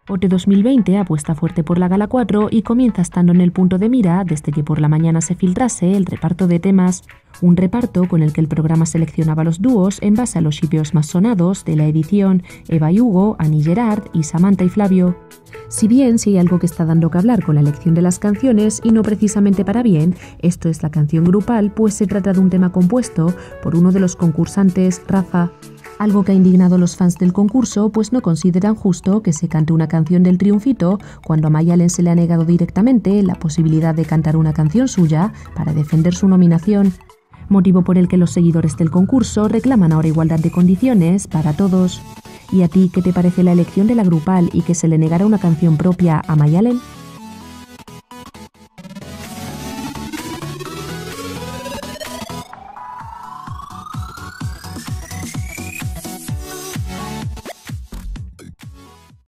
OT 2020 apuesta fuerte por la Gala 4 y comienza estando en el punto de mira desde que por la mañana se filtrase el reparto de temas, un reparto con el que el programa seleccionaba los dúos en base a los shipeos más sonados de la edición: Eva y Hugo, Ani y Gerard y Samantha y Flavio. Si bien sí hay algo que está dando que hablar con la elección de las canciones, y no precisamente para bien, esto es la canción grupal, pues se trata de un tema compuesto por uno de los concursantes, Rafa. Algo que ha indignado a los fans del concurso, pues no consideran justo que se cante una canción del Triunfito cuando a Mayalen se le ha negado directamente la posibilidad de cantar una canción suya para defender su nominación, motivo por el que los seguidores del concurso reclaman ahora igualdad de condiciones para todos. ¿Y a ti qué te parece la elección de la grupal y que se le negara una canción propia a Mayalen?